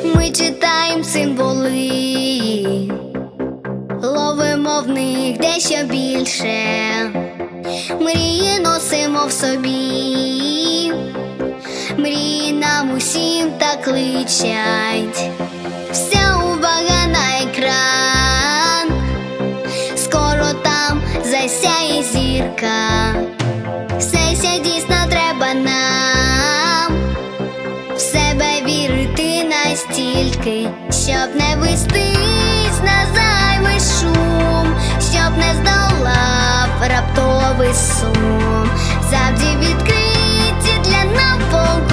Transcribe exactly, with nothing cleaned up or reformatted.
Ми читаємо символи, ловимо в них дещо більше, мрії носимо в собі, мрії нам усім так кличать. Вся увага на екран, скоро там засяє зірка. Все дійсно треба нам, в себе вірити настільки, щоб не вестись на зайвий шум, щоб не здолав раптовий сум. Завжди відкриті для навколо